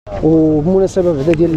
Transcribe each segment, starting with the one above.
وبمناسبه بعدا ديال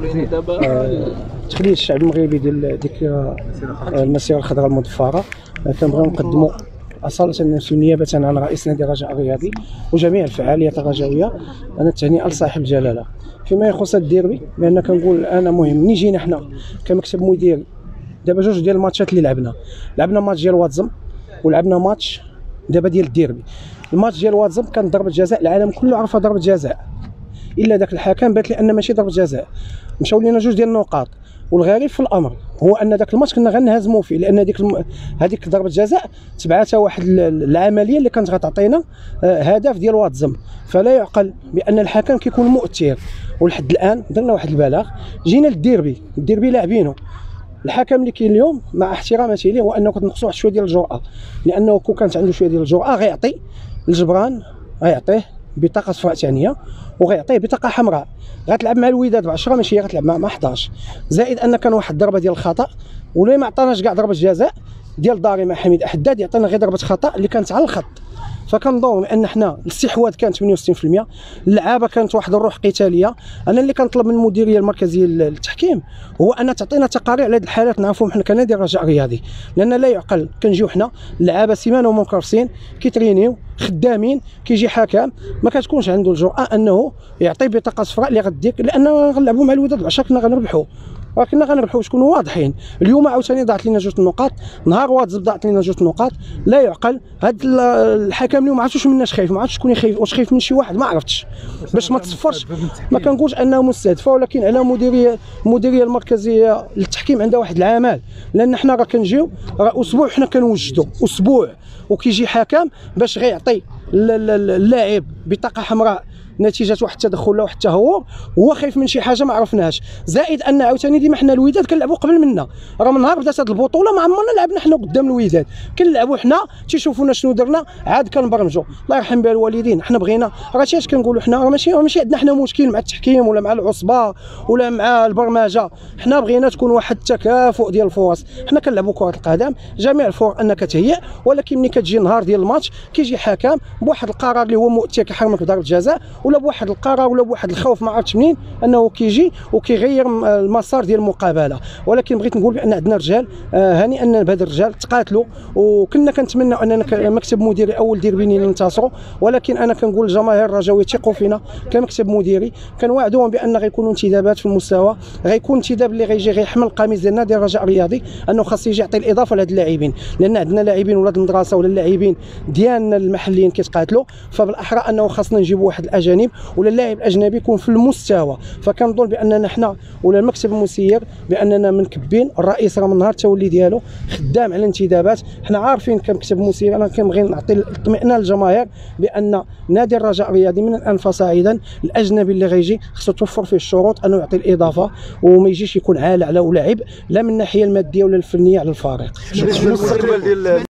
تخليل الشعب المغربي ديال ديك المسيره الخضراء المضفره، كنبغيو نقدموا أصالة نيابة عن رئيس نادي الرجاء الرياضي وجميع الفعاليات الرجاويه أنا التهنئة لصاحب الجلاله. فيما يخص الديربي لأن كنقول أنا مهم ملي جينا حنا كمكتب مدير دابا جوج ديال الماتشات اللي لعبنا ماتش ديال واتزم ولعبنا ماتش دابا ديال الديربي. الماتش ديال واتزم كانت ضربه جزاء، العالم كله عرفها ضربه جزاء الا ذاك الحكم بات لي ان ماشي ضربه جزاء، مشاو لينا جوج ديال النقاط. والغريب في الامر هو ان ذاك الماتش كنا غنهزموا فيه لان هذيك ضربه جزاء تبعاتها واحد العمليه اللي كانت غتعطينا هدف ديال واتزم. فلا يعقل بان الحكم كيكون مؤثر. ولحد الان درنا واحد البلاغ، جينا للديربي، الديربي لاعبينه. الحكم اللي كاين اليوم مع احتراماتي ليه هو انه كتنقصوا واحد شويه ديال الجرأه، لانه كون كانت عنده شويه ديال الجرأه غيعطي الجبران، غيعطيه بطاقه صفراء ثانيه وغيعطيه بطاقه حمراء. غتلعب مع الوداد ب10 ماشي هي غتلعب مع 11. زائد ان كان واحد الضربه ديال الخطا ولا ما عطاناش كاع ضربه جزاء ديال داري مع حميد حداد، يعطينا غير ضربه خطا اللي كانت على الخط. فكنظن ان حنا الاستحواذ كان 68%، اللعابه كانت واحد الروح قتاليه. انا اللي كنطلب من المديريه المركزيه للتحكيم هو ان تعطينا تقارير على هذه الحالات نعرفوهم حنا كنادي الرجاء الرياضي، لان لا يعقل كنجيو حنا اللعابه سيمانه وهم مكرسين كيترينيو خدامين، كيجي حكم ما كتكونش عنده الجرأه انه يعطي بطاقه صفراء اللي غديك، لان غنلعبوا مع الوداد ب10 كنا غنربحوا، ولكن غنربحوا تكونوا واضحين. اليوم عاوتاني ضاعت لنا جوج النقاط، نهار واتزب ضاعت لنا جوج النقاط. لا يعقل هذا الحكم اليوم ما عرفتش مناش خايف، ما عرفتش شكون خايف، واش خايف من شي واحد ما عرفتش باش ما تصفرش. ما كنقولش انه مستهدفه، ولكن على المديريه المركزيه للتحكيم عندها واحد العمل، لان حنا راه كنجيو راه اسبوع حنا كنوجدوا اسبوع وكيجي حكم باش غيعطي اللاعب بطاقه حمراء نتيجه واحد التدخل ولا واحد التهور، هو خايف من شي حاجه ما عرفناهاش. زائد ان عاوتاني ديما حنا الوداد كنلعبوا قبل منا، راه من نهار بدات هذه البطوله ما عمرنا لعبنا حنا قدام الوداد، كنلعبوا حنا تيشوفونا شنو درنا عاد كنبرمجوا. الله يرحم بها الوالدين، حنا بغينا راه اش كنقولوا حنا راه ماشي عندنا حنا مشكل مع التحكيم ولا مع العصبه ولا مع البرمجه، حنا بغينا تكون واحد التكافؤ ديال الفرص. حنا كنلعبوا كره القدم جميع الفرق انك تهيئ، ولكن ملي كتجي النهار ديال الماتش كيجي حكم بواحد القرار اللي هو مؤثر كيحرمك بضربه جزاء ولا بواحد القرار ولا بواحد الخوف ما عرفتش منين انه كيجي وكيغير المسار ديال المقابله. ولكن بغيت نقول بان عندنا رجال هانئا بهاد الرجال تقاتلوا، وكنا كنتمنوا اننا كمكتب مديري اول ديربيني ننتصروا، ولكن انا كنقول للجماهير الرجاويه ثقوا فينا كمكتب مديري. كنوعدوهم بان غيكونوا انتدابات في المستوى، غيكون انتداب اللي غيجي غيحمل القميص ديال النادي الرجاء الرياضي، انه خاص يجي يعطي الاضافه لهاد اللاعبين، لان عندنا لاعبين ولاد المدرسه ولا اللاعبين ديالنا المحليين كيتقاتلوا، فبالاحرى انه خاصنا نجيبوا واحد الاجانب ولا اللاعب الاجنبي يكون في المستوى. فكنظن باننا حنا ولا المكتب المسير باننا منكبين الرئيس راه من نهار التولي ديالو خدام على الانتدابات. حنا عارفين كمكتب مسير انا كنبغي نعطي الاطمئنان للجماهير بان نادي الرجاء الرياضي من الان فصاعدا الاجنبي اللي غيجي خصو توفر فيه الشروط انه يعطي الاضافه وما يجيش يكون عالة على لاعب لا من الناحيه الماديه ولا الفنيه على الفريق.